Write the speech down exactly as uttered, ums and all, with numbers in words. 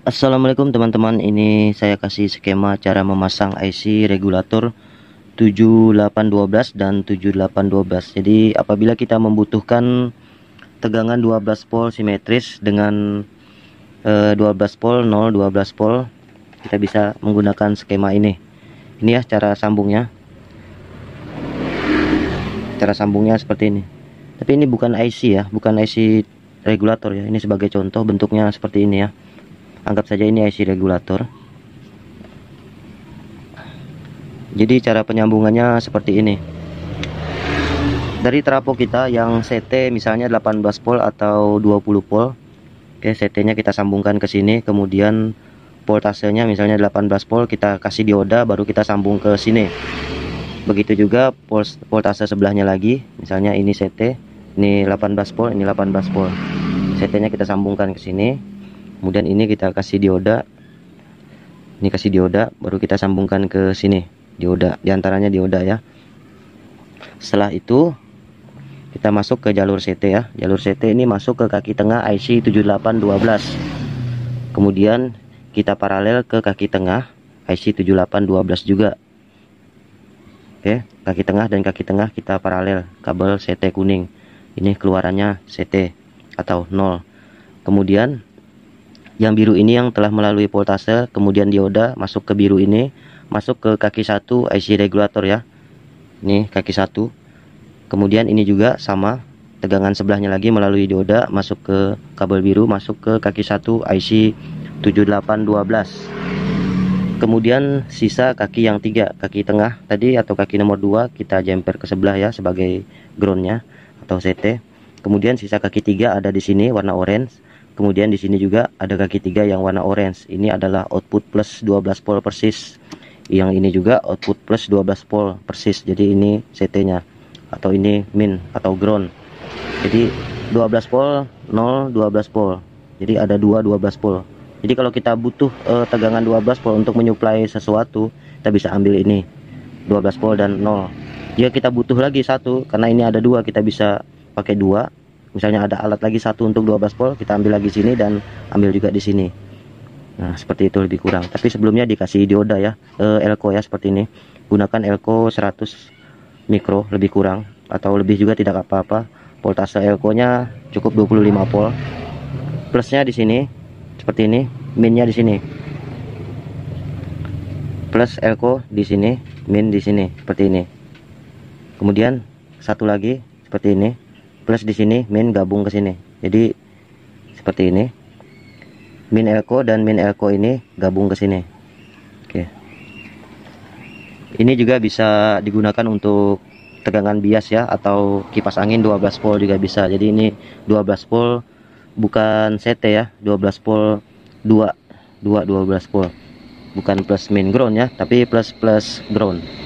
Assalamualaikum teman-teman, ini saya kasih skema cara memasang I C regulator tujuh delapan satu dua dan tujuh delapan satu dua. Jadi apabila kita membutuhkan tegangan dua belas volt simetris dengan eh, dua belas volt, nol, dua belas volt, kita bisa menggunakan skema ini. Ini ya cara sambungnya. Cara sambungnya seperti ini. Tapi ini bukan I C ya, bukan I C regulator ya. Ini sebagai contoh bentuknya seperti ini ya. Anggap saja ini I C regulator. Jadi cara penyambungannya seperti ini. Dari trafo kita yang C T misalnya delapan belas volt atau dua puluh volt. Oke, C T-nya kita sambungkan ke sini, kemudian voltasenya misalnya delapan belas volt, kita kasih dioda baru kita sambung ke sini. Begitu juga voltase sebelahnya lagi, misalnya ini C T, ini delapan belas volt, ini delapan belas volt. C T-nya kita sambungkan ke sini. Kemudian ini kita kasih dioda, ini kasih dioda, baru kita sambungkan ke sini dioda, diantaranya dioda ya. Setelah itu kita masuk ke jalur C T ya. Jalur C T ini masuk ke kaki tengah I C tujuh delapan satu dua. Kemudian kita paralel ke kaki tengah I C tujuh delapan satu dua juga. Oke, kaki tengah dan kaki tengah kita paralel, kabel C T kuning. Ini keluarannya C T atau nol. Kemudian yang biru ini yang telah melalui voltase, kemudian dioda masuk ke biru ini, masuk ke kaki satu I C regulator ya. Ini kaki satu. Kemudian ini juga sama, tegangan sebelahnya lagi melalui dioda masuk ke kabel biru, masuk ke kaki satu I C tujuh delapan satu dua. Kemudian sisa kaki yang tiga, kaki tengah tadi atau kaki nomor dua kita jumper ke sebelah ya sebagai groundnya atau C T. Kemudian sisa kaki tiga ada di sini warna orange. Kemudian di sini juga ada kaki tiga yang warna orange. Ini adalah output plus dua belas volt persis. Yang ini juga output plus dua belas volt persis. Jadi ini C T-nya atau ini min atau ground. Jadi dua belas volt, nol, dua belas volt. Jadi ada dua dua belas volt. Jadi kalau kita butuh eh, tegangan dua belas volt untuk menyuplai sesuatu, kita bisa ambil ini dua belas volt dan nol. Jika kita butuh lagi satu, karena ini ada dua, kita bisa pakai dua. Misalnya ada alat lagi satu untuk dua belas volt, kita ambil lagi sini dan ambil juga di sini. Nah, seperti itu lebih kurang. Tapi sebelumnya dikasih dioda ya, e, elko ya seperti ini. Gunakan elko seratus mikro lebih kurang atau lebih juga tidak apa-apa. Voltase elko-nya cukup dua puluh lima volt. Plusnya di sini seperti ini, minnya di sini. Plus elko di sini, min di sini seperti ini. Kemudian satu lagi seperti ini. Plus di sini min gabung ke sini. Jadi seperti ini. Min elko dan min elko ini gabung ke sini. Oke. Ini juga bisa digunakan untuk tegangan bias ya atau kipas angin dua belas volt juga bisa. Jadi ini dua belas volt bukan C T ya, dua belas volt dua, dua dua belas volt. Bukan plus min ground ya, tapi plus plus ground.